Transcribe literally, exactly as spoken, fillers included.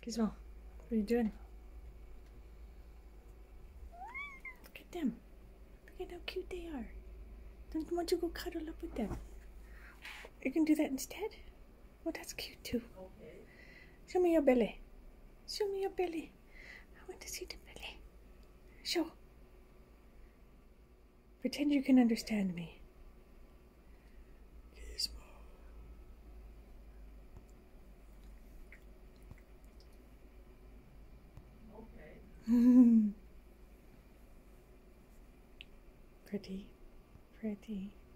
Gizmo, what are you doing? Look at them. Look at how cute they are. Don't you want to go cuddle up with them? You can do that instead? Oh, that's cute too. Okay. Show me your belly. Show me your belly. I want to see the belly. Show. Pretend you can understand me. Gizmo. Okay. Pretty, pretty.